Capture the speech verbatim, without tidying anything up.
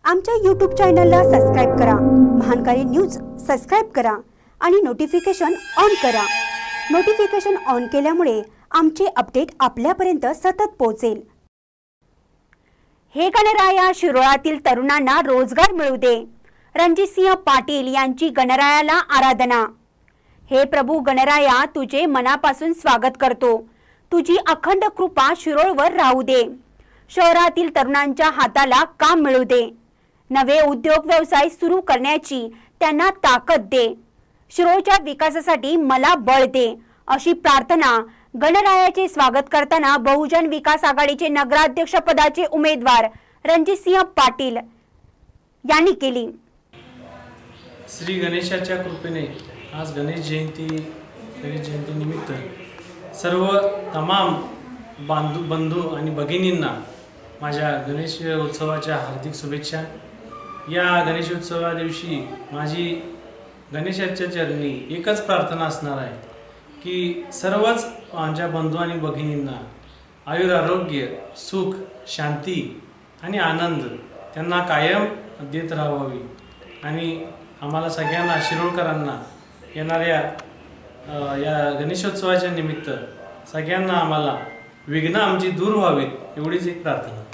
आमच्या यूट्यूब चॅनलला सबस्क्राइब करा, महानकारी न्यूज सबस्क्राइब करा आणि नोटिफिकेशन ऑन करा। नोटिफिकेशन ऑन केल्यामुळे आमचे अपडेट आपल्यापर्यंत सतत पोहोचेल। हे गणराया शिरोळातील तरुणांना रोजगार मिळू दे, रणजितसिंह पाटील यांची गणरायाला आराधना। हे प्रभू गणराया, तुझे मनापासून स्वागत करतो। तुझी अखंड कृपा शिरोळवर राहू दे। शहरातील तरुणांच्या हाताला काम मिळू दे। नवे उद्योग व्यवसाय सुरू करण्याची त्यांना ताकद दे। शिरोळच्या विकासासाठी मला बळ दे, अशी प्रार्थना गणरायाचे स्वागत करताना बहुजन विकास आघाडीचे नगराध्यक्ष पदाचे उमेदवार रणजितसिंह पाटील यांनी केली। श्री गणेशाच्या कृपेने आज गणेश जयंती गणेश जयंती निमित्त सर्व तमाम बांधू बंधू आणि भगिनींना माझ्या गणेश उत्सवाच्या हार्दिक शुभेच्छा। या गणेश उत्सवा दिवशी माझी गणेशाच्या चरणी एकच प्रार्थना असणार आहे की सर्वच माझ्या बंधू आणि भगिनींना आयुर आरोग्य सुख शांती आणि आनंद त्यांना कायम देत राहावी आणि आम्हाला सगळ्यांना शिरोळकरांना येणाऱ्या या गणेशोत्सवाच्या निमित्त सगळ्यांना आम्हाला विघ्न आमची दूर व्हावीत एवढीच एक प्रार्थना।